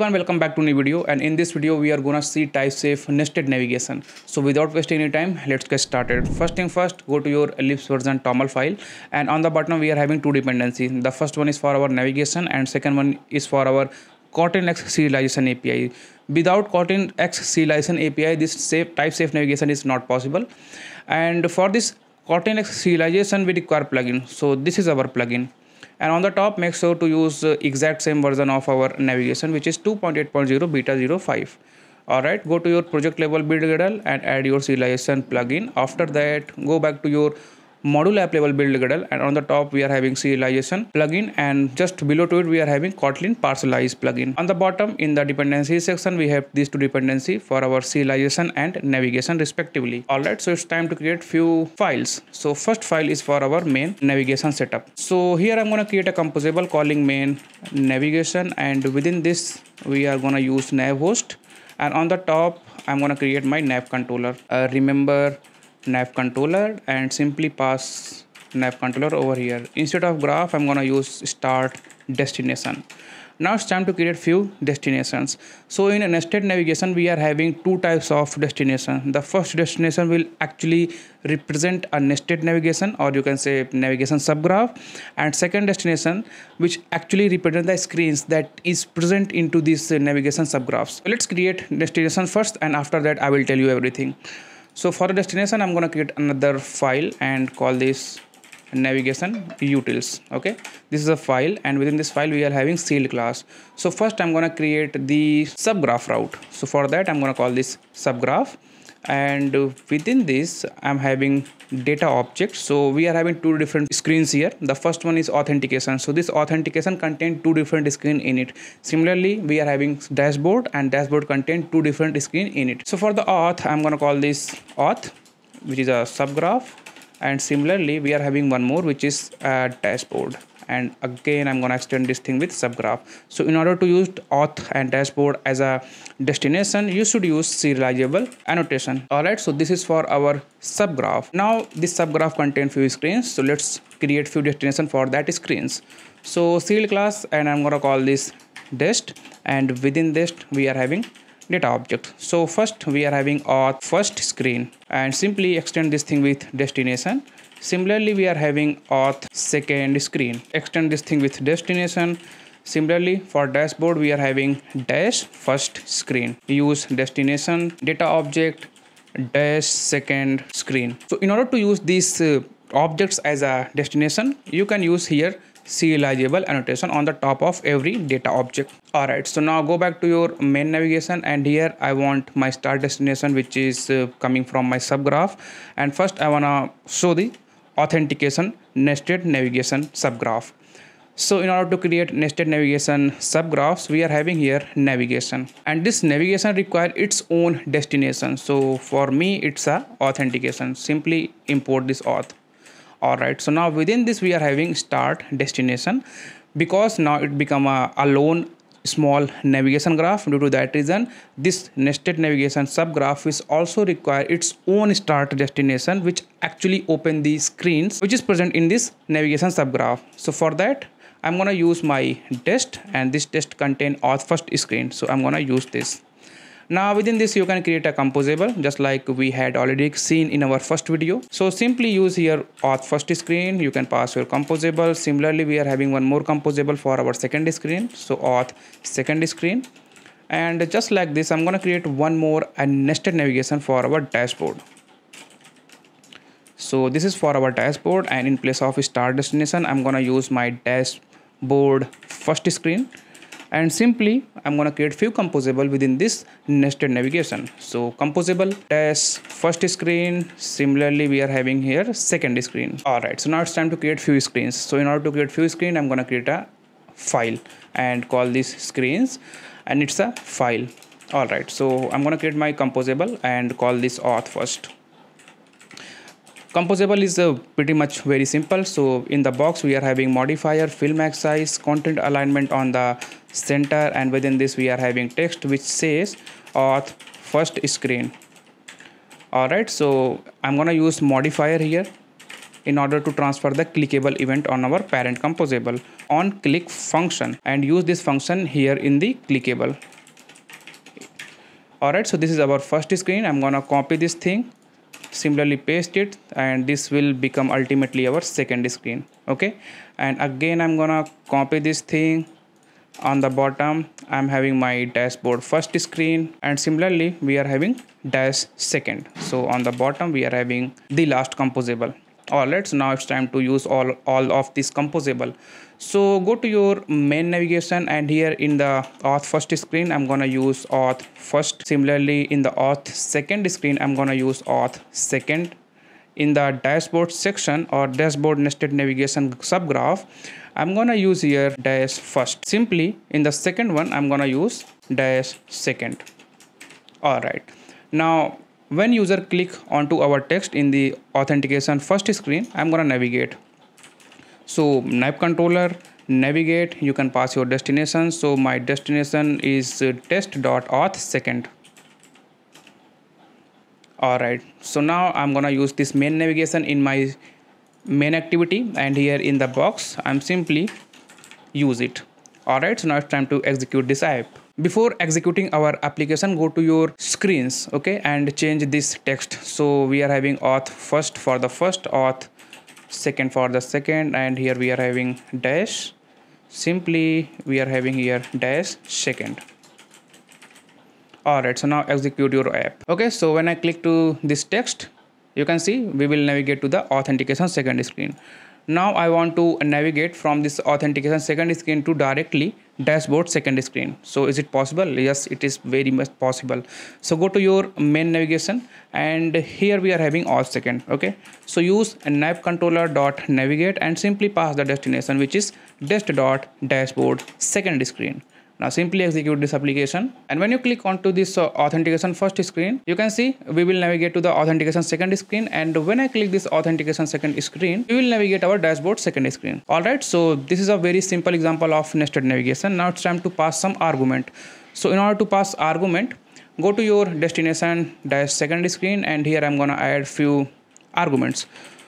Everyone, welcome back to new video, and in this video we are gonna see type safe nested navigation. So without wasting any time, let's get started. First thing first, go to your ellipse version toml file, and on the bottom we are having two dependencies. The first one is for our navigation and second one is for our Kotlin X serialization API. Without Kotlin X serialization API, this type safe navigation is not possible. And for this Kotlin X serialization we require plugin. So this is our plugin. And on the top, make sure to use exact same version of our navigation, which is 2.8.0 beta 05. Alright, go to your project level build gradle and add your serialization plugin. After that, go back to your module app level build gradle, and on the top we are having serialization plugin, and just below to it we are having Kotlin partialize plugin. On the bottom in the dependency section we have these two dependency for our serialization and navigation respectively. Alright, so it's time to create few files. So first file is for our main navigation setup. So here I'm gonna create a composable calling main navigation, and within this we are gonna use nav host, and on the top I'm gonna create my nav controller. Remember nav controller, and simply pass nav controller over here. Instead of graph I'm gonna use start destination. Now it's time to create few destinations. So in a nested navigation we are having two types of destination. The first destination will actually represent a nested navigation, or you can say navigation subgraph, and second destination which actually represent the screens that is present into this navigation subgraphs. So let's create destination first, and after that I will tell you everything. So for the destination I'm going to create another file and call this navigation utils. Okay, this is a file, and within this file we are having sealed class. So first I'm going to create the subgraph route. So for that I'm going to call this subgraph, and within this I'm having data object. So we are having two different screens here. The first one is authentication. So this authentication contains two different screens in it. Similarly we are having dashboard, and dashboard contains two different screens in it. So for the auth I'm going to call this auth, which is a subgraph, and similarly we are having one more which is a dashboard, and again I'm going to extend this thing with subgraph. So in order to use auth and dashboard as a destination, you should use serializable annotation. Alright, so this is for our subgraph. Now this subgraph contains few screens, so let's create few destination for that screens. So sealed class, and I'm going to call this dest, and within dest we are having data object. So first we are having auth first screen, and simply extend this thing with destination. Similarly we are having auth second screen, extend this thing with destination. Similarly for dashboard we are having dash first screen, use destination data object dash second screen. So in order to use these objects as a destination, you can use here serializable annotation on the top of every data object. Alright, so now go back to your main navigation, and here I want my start destination which is coming from my subgraph, and first I wanna show the authentication nested navigation subgraph. So in order to create nested navigation subgraphs we are having here navigation, and this navigation require its own destination. So for me it's a authentication, simply import this auth. Alright, so now within this we are having start destination, because now it become a alone small navigation graph. Due to that reason this nested navigation subgraph is also require its own start destination, which actually open the screens which is present in this navigation subgraph. So for that I'm gonna use my dest, and this dest contain auth first screen, so I'm gonna use this. Now within this you can create a composable just like we had already seen in our first video. So simply use here auth first screen, you can pass your composable. Similarly we are having one more composable for our second screen, so auth second screen, and just like this I'm going to create one more nested navigation for our dashboard. So this is for our dashboard, and in place of start destination I'm going to use my dashboard first screen, and simply I'm going to create few composable within this nested navigation. So composable dash first screen, similarly we are having here second screen. Alright, so now it's time to create few screens. So in order to create few screen I'm going to create a file and call this screens, and it's a file. Alright, so I'm going to create my composable and call this auth first. Composable is pretty much very simple. So in the box we are having modifier, fill max size, content alignment on the center, and within this we are having text which says auth first screen. Alright, so I'm gonna use modifier here, in order to transfer the clickable event on our parent composable on click function, and use this function here in the clickable. Alright, so this is our first screen. I'm gonna copy this thing, similarly paste it, and this will become ultimately our second screen. Okay, and again I'm gonna copy this thing. On the bottom I'm having my dashboard first screen, and similarly we are having dash second. So on the bottom we are having the last composable. Alright, so now it's time to use all of this composable. So go to your main navigation, and here in the auth first screen I'm gonna use auth first. Similarly in the auth second screen I'm gonna use auth second. In the dashboard section or dashboard nested navigation subgraph, I'm gonna use here dash first. Simply in the second one I'm gonna use dash second. Alright, now when user click onto our text in the authentication first screen, I'm gonna navigate. So nav controller, navigate, you can pass your destination. So my destination is test.auth second. Alright, so now I'm gonna use this main navigation in my main activity, and here in the box I'm simply use it. Alright, so now it's time to execute this app. Before executing our application, go to your screens, okay, and change this text. So we are having auth first for the first, auth second for the second, and here we are having dash. Simply we are having here dash second. Alright, so now execute your app. Okay, so when I click to this text, you can see we will navigate to the authentication second screen. Now I want to navigate from this authentication second screen to directly dashboard second screen. So is it possible? Yes, it is very much possible. So go to your main navigation, and here we are having auth second. Okay, so use nav controller dot navigate and simply pass the destination, which is dest.dashboard second screen. Now simply execute this application, and when you click onto this authentication first screen, you can see we will navigate to the authentication second screen, and when I click this authentication second screen, we will navigate our dashboard second screen. Alright, so this is a very simple example of nested navigation. Now it's time to pass some argument. So in order to pass argument, go to your destination dash second screen, and here I'm gonna add few arguments.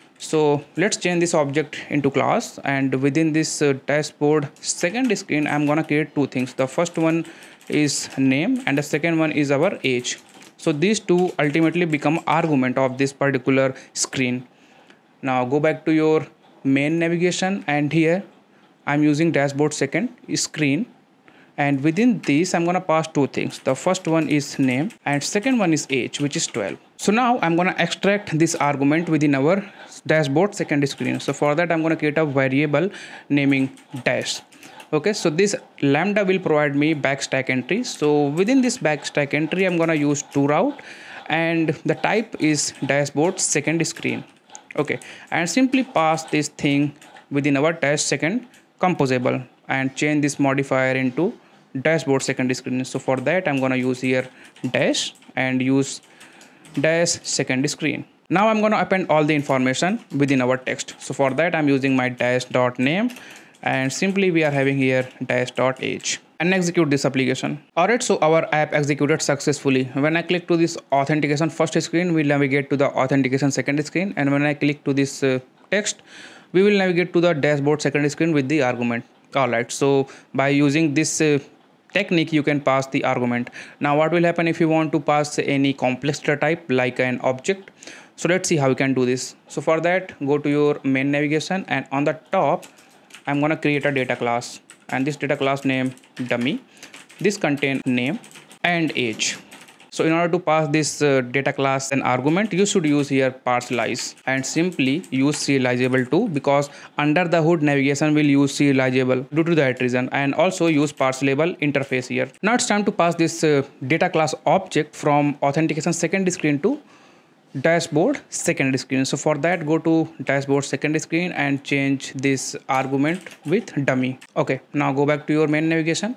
So let's change this object into class, and within this dashboard second screen I'm gonna create two things. The first one is name, and the second one is our age. So these two ultimately become argument of this particular screen. Now go back to your main navigation, and here I'm using dashboard second screen, and within this I'm gonna pass two things. The first one is name, and second one is age, which is 12. So now I'm gonna extract this argument within our dashboard second screen. So for that I'm gonna create a variable naming dash. Okay, so this lambda will provide me backstack entry. So within this backstack entry I'm gonna use toRoute, and the type is dashboard second screen. Okay, and simply pass this thing within our dash second composable and change this modifier into dashboard second screen. So for that I'm gonna use here dash and use dash second screen. Now I'm gonna append all the information within our text. So for that I'm using my dash.name, and simply we are having here dash.age, and execute this application. Alright, so our app executed successfully. When I click to this authentication first screen, we navigate to the authentication second screen, and when I click to this text, we will navigate to the dashboard second screen with the argument. Alright, so by using this technique you can pass the argument. Now what will happen if you want to pass any complex data type like an object? So let's see how we can do this. So for that, go to your main navigation, and on the top I'm gonna create a data class, and this data class name dummy. This contain name and age. So in order to pass this data class an argument, you should use here partialize, and simply use serializable too, because under the hood navigation will use serializable due to that reason, and also use partialable interface here. Now it's time to pass this data class object from authentication second screen to dashboard second screen. So for that, go to dashboard second screen and change this argument with dummy. Okay, now go back to your main navigation,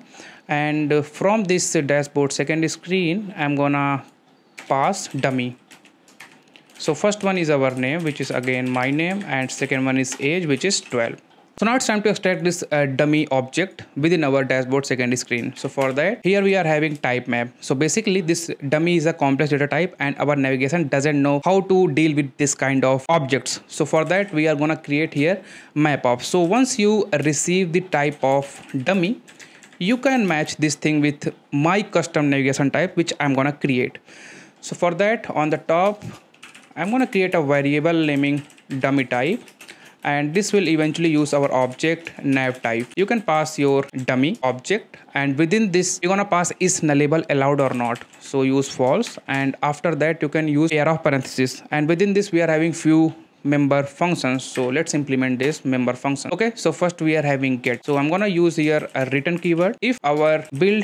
and from this dashboard second screen I'm gonna pass dummy. So first one is our name, which is again my name, and second one is age, which is 12. So now it's time to extract this dummy object within our dashboard second screen. So for that, here we are having type map. So basically this dummy is a complex data type and our navigation doesn't know how to deal with this kind of objects. So for that, we are gonna create here map of. So once you receive the type of dummy, you can match this thing with my custom navigation type, which I'm gonna create. So for that, on the top, I'm gonna create a variable naming dummy type, and this will eventually use our object nav type. You can pass your dummy object, and within this you're gonna pass is nullable allowed or not. So use false, and after that you can use pair of parentheses, and within this we are having few member functions. So let's implement this member function. Okay, so first we are having get. So I'm gonna use here a return keyword if our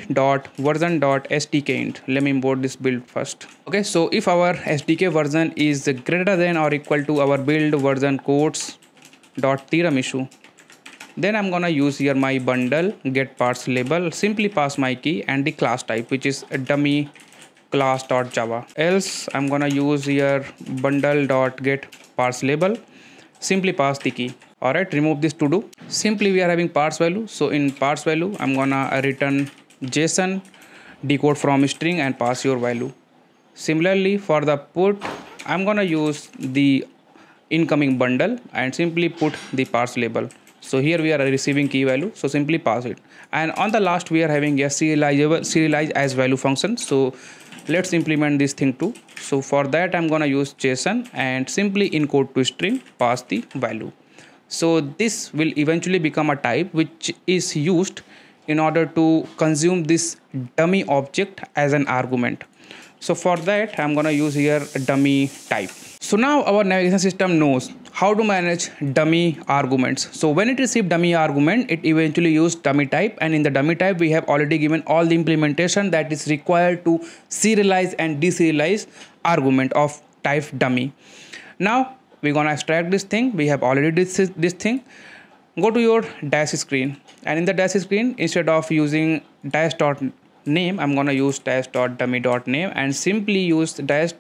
build.version.sdk int. Let me import this build first. Okay, so if our SDK version is greater than or equal to our build version codes dot tiramisu, then I'm gonna use here my bundle get parts label, simply pass my key and the class type, which is a dummy class.java. Else I'm gonna use here bundle.get parts label, simply pass the key. All right, remove this to do. Simply we are having parts value. So in parts value, I'm gonna return JSON, decode from string and pass your value. Similarly for the put, I'm gonna use the incoming bundle and simply put the parse label. So here we are receiving key value, so simply pass it. And on the last we are having a serialize as value function. So let's implement this thing too. So for that I'm gonna use JSON and simply encode to string, pass the value. So this will eventually become a type which is used in order to consume this dummy object as an argument. So for that I'm gonna use here a dummy type. So now our navigation system knows how to manage dummy arguments. So when it receives dummy argument, it eventually uses dummy type, and in the dummy type we have already given all the implementation that is required to serialize and deserialize argument of type dummy. Now we're gonna extract this thing. We have already did this thing. Go to your dash screen, and in the dash screen, instead of using dash.name, I'm gonna use dash.dummy.name and simply use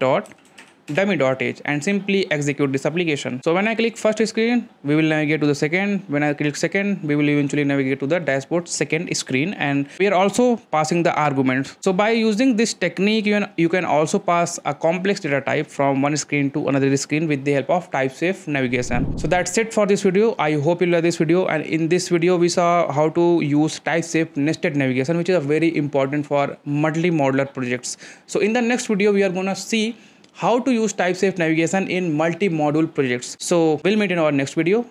dash.dummy.h and simply execute this application. So when I click first screen, we will navigate to the second. When I click second, we will eventually navigate to the dashboard second screen, and we are also passing the arguments. So by using this technique, you can also pass a complex data type from one screen to another screen with the help of type safe navigation. So that's it for this video. I hope you like this video, and in this video we saw how to use type safe nested navigation, which is very important for multi-modular projects. So in the next video we are gonna see how to use type safe navigation in multi-module projects. So we'll meet in our next video.